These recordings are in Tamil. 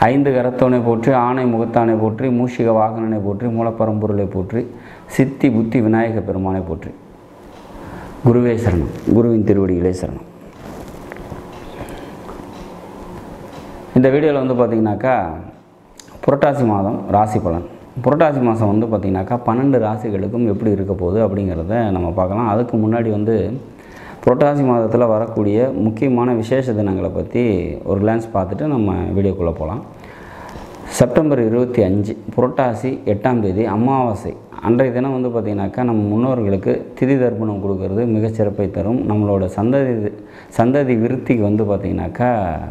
ஐந்து கரத்தவனை போற்றி, ஆணை முகத்தானை போற்றி, மூஷிக வாகனனை போற்றி, மூலப்பரம்பொருளை போற்றி, சித்தி புத்தி விநாயக பெருமானை போற்றி. குருவே சரணம். குருவின் திருவடிகளே சரணம். இந்த வீடியோவில் வந்து பார்த்திங்கனாக்கா புரட்டாசி மாதம் ராசி பலன். புரட்டாசி மாதம் வந்து பார்த்திங்கனாக்கா 12 ராசிகளுக்கும் எப்படி இருக்க போகுது அப்படிங்கிறத நம்ம பார்க்கலாம். அதுக்கு முன்னாடி வந்து புரட்டாசி மாதத்தில் வரக்கூடிய முக்கியமான விசேஷ தினங்களை பற்றி ஒரு கிளான்ஸ் பார்த்துட்டு நம்ம வீடியோக்குள்ளே போகலாம். செப்டம்பர் 25 புரட்டாசி 8ஆம் தேதி அமாவாசை. அன்றைய தினம் வந்து பார்த்திங்கனாக்கா நம்ம முன்னோர்களுக்கு திதி தர்ப்பணம் கொடுக்கறது மிகச்சிறப்பை தரும். நம்மளோட சந்ததி விருத்திக்கு வந்து பார்த்திங்கனாக்கா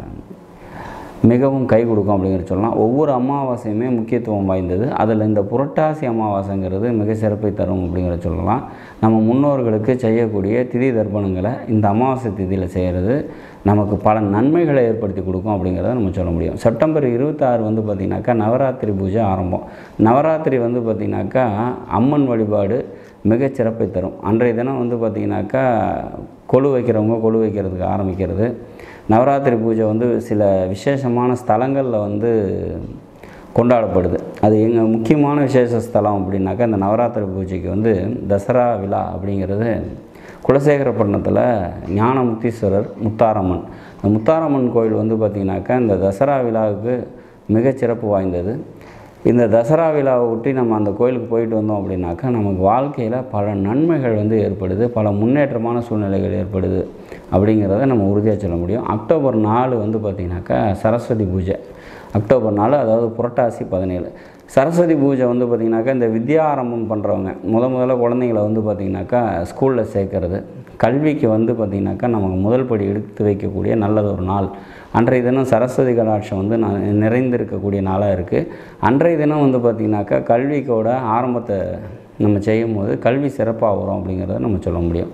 மிகவும் கை கொடுக்கும் அப்படிங்கிற சொல்லலாம். ஒவ்வொரு அமாவாசையுமே முக்கியத்துவம் வாய்ந்தது. அதில் இந்த புரட்டாசி அமாவாசைங்கிறது மிக சிறப்பை தரும் அப்படிங்கிற சொல்லலாம். நம்ம முன்னோர்களுக்கு செய்யக்கூடிய திதி தர்ப்பணங்களை இந்த அமாவாசை திதியில் செய்கிறது நமக்கு பல நன்மைகளை ஏற்படுத்தி கொடுக்கும் அப்படிங்கிறத நம்ம சொல்ல முடியும். செப்டம்பர் 26 வந்து பார்த்திங்கனாக்கா நவராத்திரி பூஜை ஆரம்பம். நவராத்திரி வந்து பார்த்திங்கனாக்கா அம்மன் வழிபாடு மிகச்சிறப்பை தரும். அன்றைய தினம் வந்து பார்த்திங்கனாக்கா கொலு வைக்கிறவங்க கொலு வைக்கிறதுக்கு ஆரம்பிக்கிறது. நவராத்திரி பூஜை வந்து சில விசேஷமான ஸ்தலங்களில் வந்து கொண்டாடப்படுது. அது எங்கள் முக்கியமான விசேஷ ஸ்தலம் அப்படின்னாக்கா இந்த நவராத்திரி பூஜைக்கு வந்து தசரா விழா அப்படிங்கிறது குலசேகரப்பட்டினத்தில் ஞானமுக்தீஸ்வரர் முத்தாரம்மன். இந்த முத்தாரம்மன் கோயில் வந்து பார்த்திங்கனாக்கா இந்த தசரா விழாவுக்கு மிகச்சிறப்பு வாய்ந்தது. இந்த தசரா விழாவை ஒட்டி நம்ம அந்த கோயிலுக்கு போயிட்டு வந்தோம் அப்படின்னாக்கா நமக்கு வாழ்க்கையில் பல நன்மைகள் வந்து ஏற்படுது, பல முன்னேற்றமான சூழ்நிலைகள் ஏற்படுது அப்படிங்கிறத நம்ம உறுதியாக சொல்ல முடியும். அக்டோபர் 4 வந்து பார்த்திங்கனாக்கா சரஸ்வதி பூஜை. அக்டோபர் 4 அதாவது புரட்டாசி 17. சரஸ்வதி பூஜை வந்து பார்த்திங்கனாக்கா இந்த வித்யா ஆரம்பம் பண்ணுறவங்க முதல்ல குழந்தைங்கள வந்து பார்த்திங்கனாக்கா ஸ்கூலில் சேர்க்கறது, கல்விக்கு வந்து பார்த்திங்கனாக்கா நமக்கு முதல் படி எடுத்து வைக்கக்கூடிய நல்லது ஒரு நாள். அன்றைய தினம் சரஸ்வதி கடாட்சம் வந்து நிறைந்திருக்கக்கூடிய நாளாக இருக்குது. அன்றைய தினம் வந்து பார்த்திங்கனாக்கா கல்விக்கோட ஆரம்பத்தை நம்ம செய்யும் போது கல்வி சிறப்பாக வரும் அப்படிங்கிறத நம்ம சொல்ல முடியும்.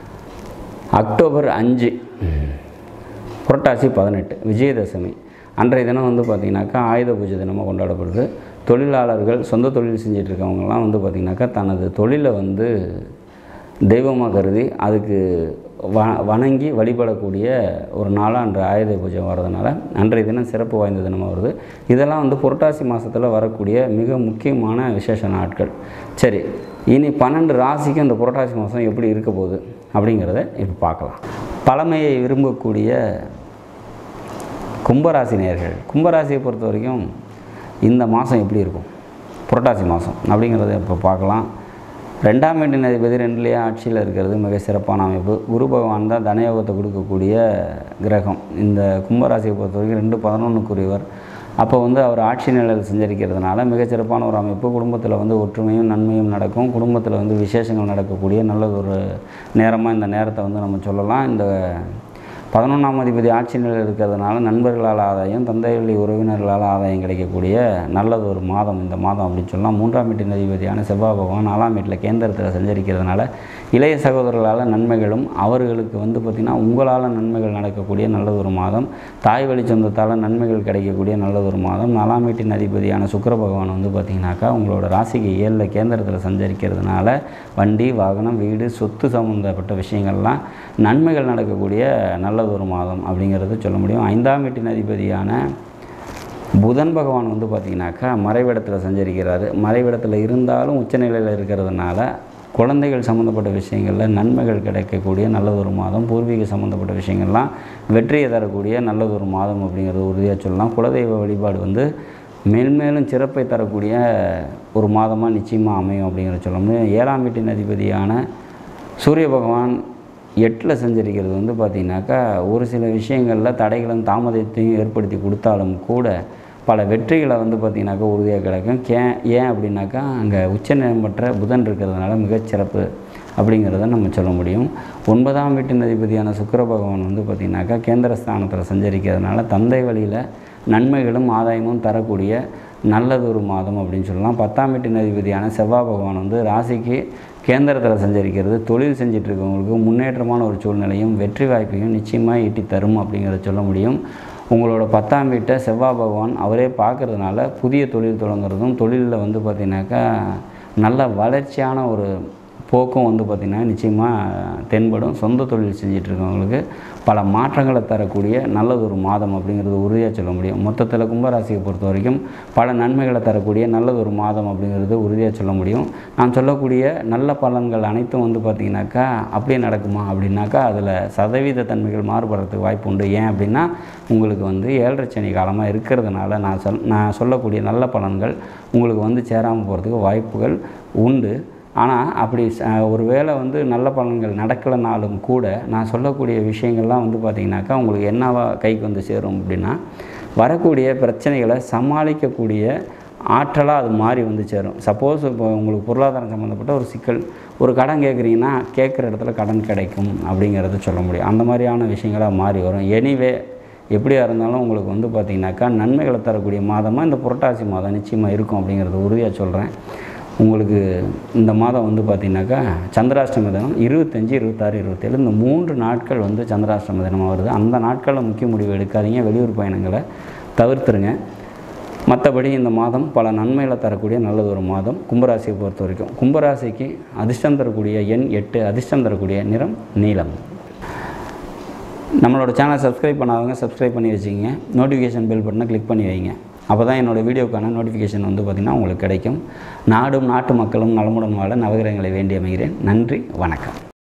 அக்டோபர் 5 புரட்டாசி 18 விஜயதசமி. அன்றைய தினம் வந்து பார்த்திங்கனாக்கா ஆயுத பூஜை தினமாக கொண்டாடப்படுது. தொழிலாளர்கள் சொந்த தொழில் செஞ்சிட்ருக்கவங்கலாம் வந்து பார்த்திங்கனாக்கா தனது தொழிலை வந்து தெய்வமாக கருதி அதுக்கு வணங்கி வழிபடக்கூடிய ஒரு நாளாக அன்று ஆயுத பூஜை வர்றதுனால அன்றைய தினம் சிறப்பு வாய்ந்த தினமாக வருது. இதெல்லாம் வந்து புரட்டாசி மாதத்தில் வரக்கூடிய மிக முக்கியமான விசேஷ நாட்கள். சரி, இனி 12 ராசிக்கு அந்த புரட்டாசி மாதம் எப்படி இருக்க போகுது அப்படிங்கிறத இப்போ பார்க்கலாம். பழமையை விரும்பக்கூடிய கும்பராசி நேயர்கள், கும்பராசியை பொறுத்த வரைக்கும் இந்த மாதம் எப்படி இருக்கும் புரட்டாசி மாதம் அப்படிங்கிறத இப்போ பார்க்கலாம். 2ஆம் வீட்டின் அதிபதி 2லேயே ஆட்சியில் இருக்கிறது மிக சிறப்பான அமைப்பு. குரு பகவான் தான் தனயோகத்தை கொடுக்கக்கூடிய கிரகம். இந்த கும்பராசியை பொறுத்த வரைக்கும் 2-11க்குரியவர். அப்போ வந்து அவர் ஆட்சி நிலையில் செஞ்சிருக்கிறதுனால மிகச்சிறப்பான ஒரு அமைப்பு. குடும்பத்தில் வந்து ஒற்றுமையும் நன்மையும் நடக்கும். குடும்பத்தில் வந்து விசேஷங்கள் நடக்கக்கூடிய நல்லது ஒரு நேரமாக இந்த நேரத்தை வந்து நம்ம சொல்லலாம். இந்த 11ஆம் அதிபதி ஆட்சி நிலையில் இருக்கிறதுனால நண்பர்களால் ஆதாயம், தந்தை வழி உறவினர்களால் ஆதாயம் கிடைக்கக்கூடிய நல்லது ஒரு மாதம் இந்த மாதம் அப்படின்னு சொல்லலாம். 3ஆம் வீட்டின் அதிபதியான செவ்வாய் பகவான் 4ஆம் வீட்டில் கேந்திரத்தில் சஞ்சரிக்கிறதுனால இளைய சகோதரர்களால் நன்மைகளும், அவர்களுக்கு வந்து பார்த்திங்கன்னா உங்களால் நன்மைகள் நடக்கக்கூடிய நல்லது ஒரு மாதம். தாய் வழி சொந்தத்தால் நன்மைகள் கிடைக்கக்கூடிய நல்லது ஒரு மாதம். 4ஆம் வீட்டின் அதிபதியான சுக்கிர பகவான் வந்து பார்த்திங்கனாக்கா உங்களோட ராசிக்கு 7ல் கேந்திரத்தில் சஞ்சரிக்கிறதுனால வண்டி வாகனம் வீடு சொத்து சம்மந்தப்பட்ட விஷயங்கள்லாம் நன்மைகள் நடக்கக்கூடிய நல்லது ஒரு மாதம் அப்படிங்கிறது சொல்ல முடியும். 5ஆம் வீட்டின் அதிபதியான புதன் பகவான் வந்து பார்த்திங்கனாக்கா மறைவிடத்தில் சஞ்சரிக்கிறாரு. மறைவிடத்தில் இருந்தாலும் உச்சநிலையில் இருக்கிறதுனால குழந்தைகள் சம்மந்தப்பட்ட விஷயங்களில் நன்மைகள் கிடைக்கக்கூடிய நல்லது ஒரு மாதம். பூர்வீக சம்மந்தப்பட்ட விஷயங்கள்லாம் வெற்றியை தரக்கூடிய நல்லது ஒரு மாதம் அப்படிங்கிறது உறுதியாக சொல்லலாம். குலதெய்வ வழிபாடு வந்து மேல்மேலும் சிறப்பை தரக்கூடிய ஒரு மாதமாக நிச்சயமாக அமையும் அப்படிங்கிறத சொல்ல முடியும். 7ஆம் வீட்டின் அதிபதியான சூரிய பகவான் 8ல் சஞ்சரிக்கிறது வந்து பார்த்திங்கனாக்கா ஒரு சில விஷயங்களில் தடைகளும் தாமதத்தையும் ஏற்படுத்தி கொடுத்தாலும் கூட பல வெற்றிகளை வந்து பார்த்திங்கனாக்கா உறுதியாக கிடைக்கும். ஏன் அப்படின்னாக்கா அங்கே உச்சநிலை பெற்ற புதன் இருக்கிறதுனால மிகச்சிறப்பு அப்படிங்கிறத நம்ம சொல்ல முடியும். 9ஆம் வீட்டின் அதிபதியான சுக்கிர பகவான் வந்து பார்த்திங்கனாக்கா கேந்திரஸ்தானத்தில் சஞ்சரிக்கிறதுனால தந்தை வழியில் நன்மைகளும் ஆதாயமும் தரக்கூடிய நல்லது ஒரு மாதம் அப்படின்னு சொல்லலாம். 10ஆம் வீட்டின் அதிபதியான செவ்வாய் பகவான் வந்து ராசிக்கு கேந்திரத்தில் சஞ்சரிக்கிறது தொழில் செஞ்சிட்ருக்கவங்களுக்கு முன்னேற்றமான ஒரு சூழ்நிலையும் வெற்றி வாய்ப்பையும் நிச்சயமாக ஈட்டி தரும் அப்படிங்கிறத சொல்ல முடியும். உங்களோட 10ஆம் வீட்டை செவ்வாய் பகவான் அவரே பார்க்குறதுனால புதிய தொழில் தொடங்குறதும் தொழிலில் வந்து பார்த்திங்கனாக்கா நல்ல வளர்ச்சியான ஒரு போக்கும் வந்து பார்த்திங்கன்னா நிச்சயமாக தென்படும். சொந்த தொழில் செஞ்சிட்ருக்கவங்களுக்கு பல மாற்றங்களை தரக்கூடிய நல்லதொரு மாதம் அப்படிங்கிறது உறுதியாக சொல்ல முடியும். மொத்தத்தில் கும்பராசியை பொறுத்த வரைக்கும் பல நன்மைகளை தரக்கூடிய நல்லதொரு மாதம் அப்படிங்கிறது உறுதியாக சொல்ல முடியும். நான் சொல்லக்கூடிய நல்ல பலன்கள் அனைத்தும் வந்து பார்த்திங்கனாக்கா அப்படியே நடக்குமா அப்படின்னாக்கா அதில் சதவீத தன்மைகள் மாறுபடுறதுக்கு வாய்ப்பு உண்டு. ஏன் அப்படின்னா உங்களுக்கு வந்து 7.5 சனி காலமாக இருக்கிறதுனால நான் சொல்லக்கூடிய நல்ல பலன்கள் உங்களுக்கு வந்து சேராமல் போகிறதுக்கு வாய்ப்புகள் உண்டு. ஆனால் அப்படி ஒரு வேளை வந்து நல்ல பலன்கள் நடக்கலைனாலும் கூட நான் சொல்லக்கூடிய விஷயங்கள்லாம் வந்து பார்த்திங்கனாக்கா உங்களுக்கு என்னவா கைக்கு வந்து சேரும் அப்படின்னா வரக்கூடிய பிரச்சனைகளை சமாளிக்கக்கூடிய ஆற்றலாக அது மாறி வந்து சேரும். சப்போஸ் இப்போ உங்களுக்கு பொருளாதாரம் சம்மந்தப்பட்ட ஒரு சிக்கல், ஒரு கடன் கேட்குறீங்கன்னா கேட்குற இடத்துல கடன் கிடைக்கும் அப்படிங்கிறத சொல்ல முடியும். அந்த மாதிரியான விஷயங்களாக மாறி வரும். எனிவே எப்படியா இருந்தாலும் உங்களுக்கு வந்து பார்த்திங்கனாக்கா நன்மைகளை தரக்கூடிய மாதமாக இந்த புரட்டாசி மாதம் நிச்சயமாக இருக்கும் அப்படிங்கிறது உறுதியாக சொல்கிறேன். உங்களுக்கு இந்த மாதம் வந்து பார்த்திங்கனாக்கா சந்திராஷ்டம தினம் 25, 26, 27 இந்த 3 நாட்கள் வந்து சந்திராஷ்டம தினமாக வருது. அந்த நாட்களில் முக்கிய முடிவு எடுக்காதீங்க. வெளியூர் பயணங்களை தவிர்த்துருங்க. மற்றபடி இந்த மாதம் பல நன்மைகளை தரக்கூடிய நல்லதொரு மாதம் கும்பராசியை பொறுத்த வரைக்கும். கும்பராசிக்கு அதிர்ஷ்டம் தரக்கூடிய எண் 8, அதிர்ஷ்டம் தரக்கூடிய நிறம் நீலம். நம்மளோட சேனலை சப்ஸ்கிரைப் பண்ணாதவங்க சப்ஸ்கிரைப் பண்ணி வச்சுக்கிங்க. நோட்டிஃபிகேஷன் பெல் பட்டனை கிளிக் பண்ணி வைங்க. அப்போ தான் என்னோடய வீடியோக்கான நோட்டிஃபிகேஷன் வந்து பார்த்திங்கன்னா உங்களுக்கு கிடைக்கும். நாடும் நாட்டு மக்களும் நலமுடன் வாழ நவகிரகங்களை வேண்டி அமைகிறேன். நன்றி, வணக்கம்.